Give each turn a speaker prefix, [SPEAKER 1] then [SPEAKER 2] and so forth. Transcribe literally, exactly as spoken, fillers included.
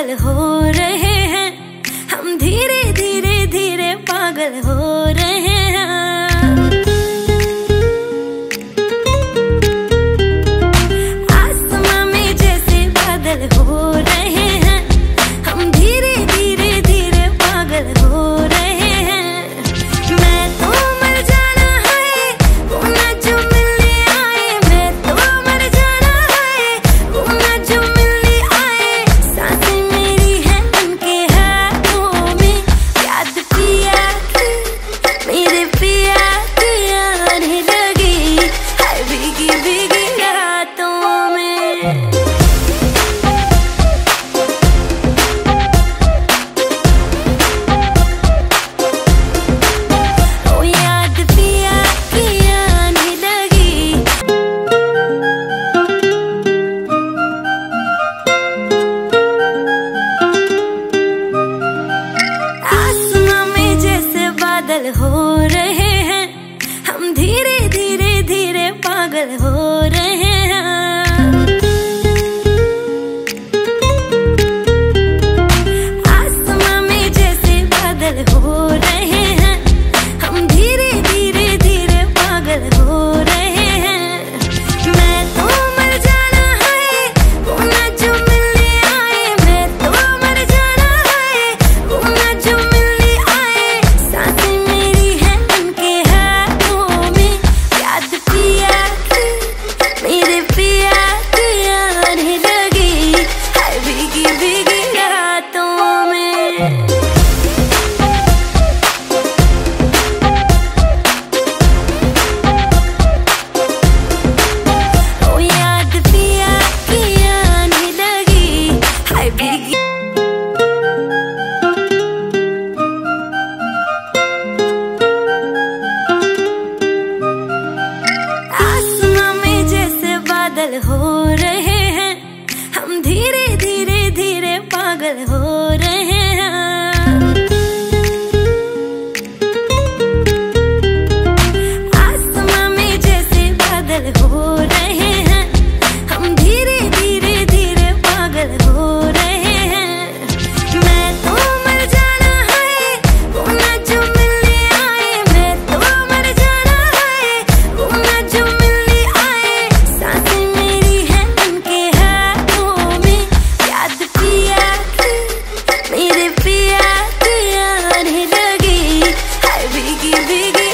[SPEAKER 1] पागल हो रहे हैं, हम धीरे धीरे धीरे पागल हो रहे हैं। आसमां में जैसे बादल हो रहे हैं, हम धीरे धीरे धीरे पागल हो रहे हैं। मैं तो मर जाना है, वो ना जो मिलने आए। मैं तो मर जाना है, वो ना जो मिलने आए। सांसें मेरी हैं उनके हाथों में, याद पिया की, मेरे पिया की आने लगी है भीगी भीगी रातों में। ओ याद पिया की आने लगी। आसमां में जैसे बादल हो रहे हैं, हम धीरे धीरे धीरे पागल हो रहे हैं। आसमां में जैसे बादल हो रहे हैं, हम धीरे धीरे धीरे पागल हो रहे हैं। मैं तो मर जाना है, वो ना जो मिलने आए। मैं तो मर जाना है, वो ना जो मिलने आए। सांसें मेरी हैं उनके हाथों में, याद पिया की, मेरे पिया की आने लगी है भीगी भीगी रातों में। ओ याद पिया की आने लगी है भीगी। आसमां में जैसे बादल हो रहे हैं, हम धीरे धीरे धीरे पागल हो रहे हैं। आसमां में जैसे बादल हो रहे हैं, हम धीरे धीरे धीरे पागल हो रहे हैं। मैं तो मर जाना है, वो ना जो मिलने आए। मैं तो मर जाना है, वो ना जो मिलने आए। सांसें मेरी हैं उनके हाथों में, याद पिया की, मेरे पिया की आने लगी है भीगी भीगी